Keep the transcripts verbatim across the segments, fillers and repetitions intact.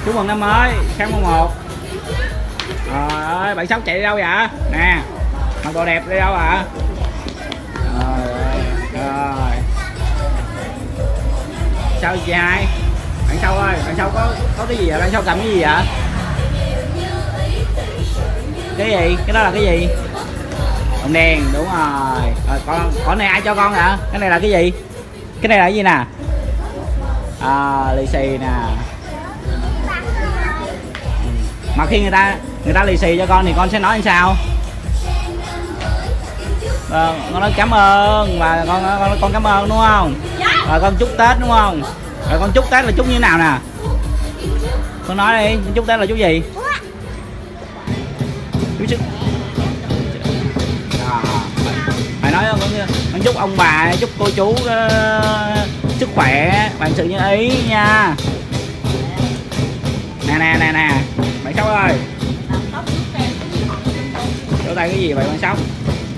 Chúc mừng năm mới sang mùng một. Trời ơi, bạn Sóc chạy đi đâu vậy? Nè, mặc đồ đẹp đi đâu ạ? Trời ơi, rồi. Sao chị hai? Bạn Sóc ơi, bạn Sóc có có cái gì vậy? Bạn Sóc cầm cái gì vậy? Cái gì? Cái đó là cái gì? Đồng đèn, đúng rồi. Rồi con con này ai cho con vậy? Cái này là cái gì? Cái này là cái gì nè? À, lì xì nè. Mà khi người ta người ta lì xì cho con thì con sẽ nói làm sao? Vâng, con nói cảm ơn và con con con cảm ơn đúng không? Rồi con chúc Tết đúng không? Rồi con chúc Tết là chúc như thế nào nè? Con nói đi, chúc Tết là chúc gì? Chúc sức. À, phải nói con, con chúc ông bà, chúc cô chú uh, sức khỏe, bạn sự như ý nha. Nè nè nè nè, bạn Sóc ơi. Chỗ tay cái gì vậy bạn Sóc?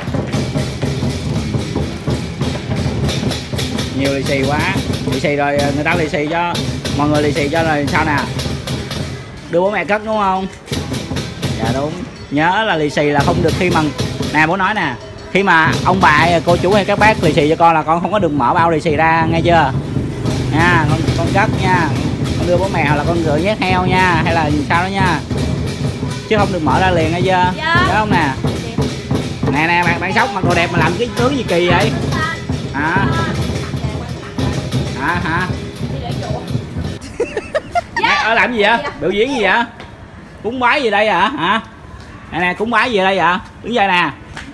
Nhiều lì xì quá, lì xì rồi người ta lì xì cho mọi người, lì xì cho là sao nè? Đưa bố mẹ cất đúng không? Dạ đúng. Nhớ là lì xì là không được khi mà nè bố nói nè, khi mà ông bà cô chú hay các bác lì xì cho con là con không có được mở bao lì xì ra nghe chưa? Nha, con con cất nha, con đưa bố mẹ hoặc là con rửa nhét heo nha, hay là sao đó nha, chứ không được mở ra liền nghe chưa? Dạ. Nhớ không nè? Nè nè bạn bạn Sóc mặc đồ đẹp mà làm cái tướng gì kỳ vậy? Hả? Hả hả? Ở làm gì vậy? Biểu diễn gì vậy? Cúng bái gì đây hả? Hả? Nè nè, cúng bái gì đây vậy? Đứng dậy nè.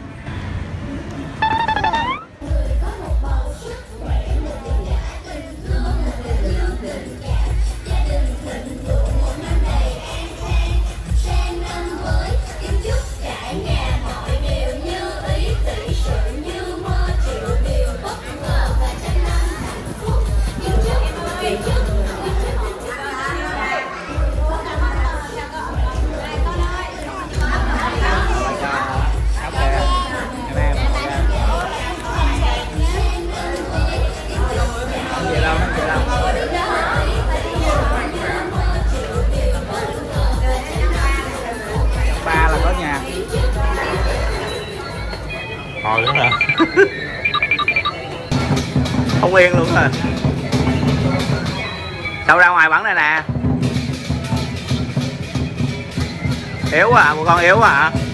Hồi nữa hả? Không yên luôn rồi. Sao ra ngoài bắn này nè? Yếu à, một con yếu à?